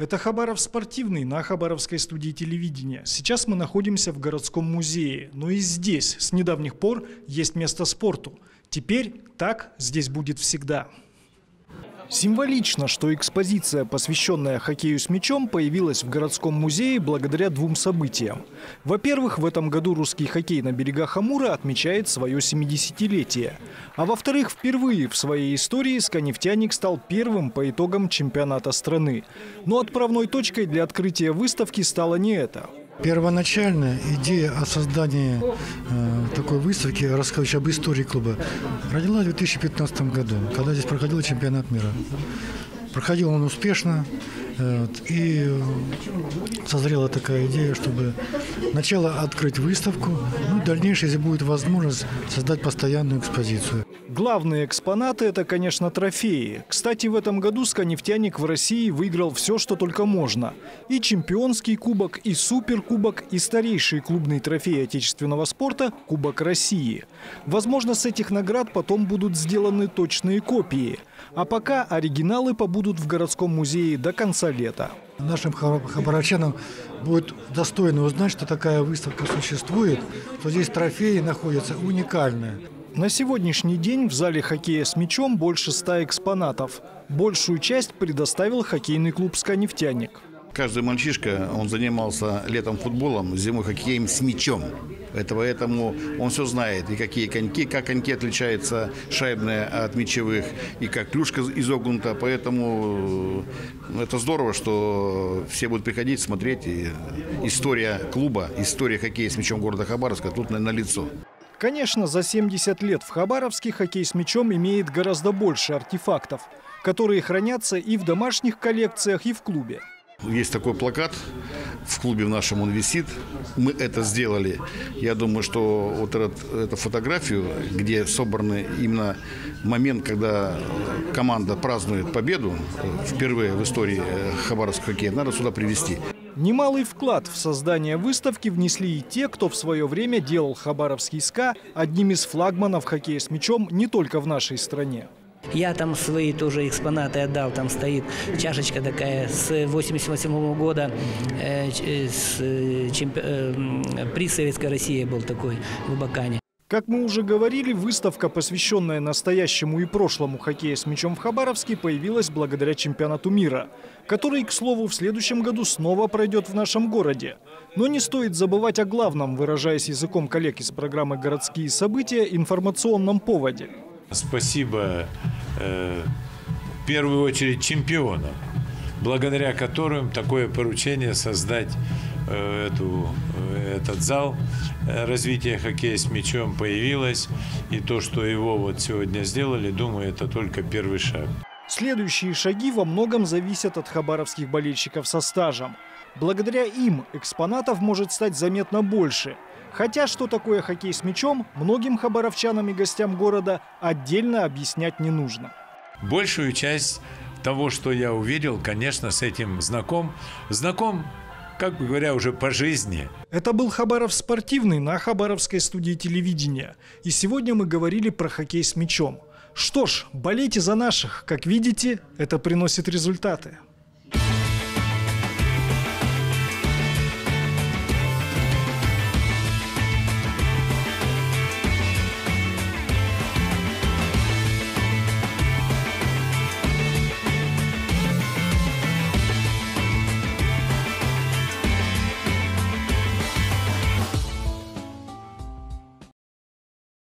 Это Хабаров спортивный на Хабаровской студии телевидения. Сейчас мы находимся в городском музее. Но и здесь с недавних пор есть место спорту. Теперь так здесь будет всегда. Символично, что экспозиция, посвященная хоккею с мячом, появилась в городском музее благодаря двум событиям. Во-первых, в этом году русский хоккей на берегах Амура отмечает свое 70-летие. А во-вторых, впервые в своей истории «Ска-нефтяник» стал первым по итогам чемпионата страны. Но отправной точкой для открытия выставки стало не это. Первоначальная идея о создании такой выставки, рассказывающей об истории клуба, родилась в 2015 году, когда здесь проходил чемпионат мира. Проходил он успешно, и созрела такая идея, чтобы сначала открыть выставку, ну и дальнейшее, если будет возможность, создать постоянную экспозицию. Главные экспонаты – это, конечно, трофеи. Кстати, в этом году «Ска-нефтяник» в России выиграл все, что только можно. И чемпионский кубок, и суперкубок, и старейший клубный трофей отечественного спорта – Кубок России. Возможно, с этих наград потом будут сделаны точные копии. А пока оригиналы побудут в городском музее до конца лета. Нашим хабаровчанам будет достойно узнать, что такая выставка существует, что здесь трофеи находятся уникальные. На сегодняшний день в зале хоккея с мячом больше 100 экспонатов. Большую часть предоставил хоккейный клуб «Ска-нефтяник». Каждый мальчишка, он занимался летом футболом, зимой хоккеем с мячом. Поэтому он все знает, и какие коньки, как коньки отличаются шайбные от мячевых, и как клюшка изогнута. Поэтому это здорово, что все будут приходить, смотреть. И история клуба, история хоккея с мячом города Хабаровска тут налицо. Конечно, за 70 лет в Хабаровске хоккей с мячом имеет гораздо больше артефактов, которые хранятся и в домашних коллекциях, и в клубе. Есть такой плакат, в клубе в нашем он висит. Мы это сделали. Я думаю, что вот эту фотографию, где собраны именно момент, когда команда празднует победу, впервые в истории хабаровского хоккея, надо сюда привезти. Немалый вклад в создание выставки внесли и те, кто в свое время делал хабаровский СКА одним из флагманов хоккея с мячом не только в нашей стране. Я там свои тоже экспонаты отдал. Там стоит чашечка такая с 1988 года. Приз Советской России был такой в Абакане. Как мы уже говорили, выставка, посвященная настоящему и прошлому хоккея с мячом в Хабаровске, появилась благодаря чемпионату мира, который, к слову, в следующем году снова пройдет в нашем городе. Но не стоит забывать о главном, выражаясь языком коллег из программы «Городские события», информационном поводе. Спасибо в первую очередь чемпионам, благодаря которым такое поручение создать этот зал развития хоккея с мячом появилось. И то, что его вот сегодня сделали, думаю, это только первый шаг. Следующие шаги во многом зависят от хабаровских болельщиков со стажем. Благодаря им экспонатов может стать заметно больше. Хотя, что такое хоккей с мячом, многим хабаровчанам и гостям города отдельно объяснять не нужно. Большую часть того, что я увидел, конечно, с этим знаком, как бы говоря, уже по жизни. Это был Хабаров спортивный на Хабаровской студии телевидения. И сегодня мы говорили про хоккей с мячом. Что ж, болейте за наших. Как видите, это приносит результаты.